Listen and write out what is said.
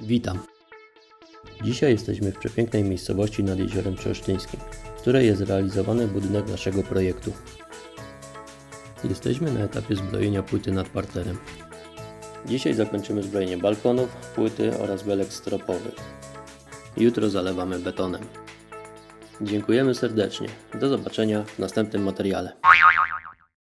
Witam. Dzisiaj jesteśmy w przepięknej miejscowości nad Jeziorem Trzeszczyńskim, w której jest realizowany budynek naszego projektu. Jesteśmy na etapie zbrojenia płyty nad parterem. Dzisiaj zakończymy zbrojenie balkonów, płyty oraz belek stropowych. Jutro zalewamy betonem. Dziękujemy serdecznie. Do zobaczenia w następnym materiale.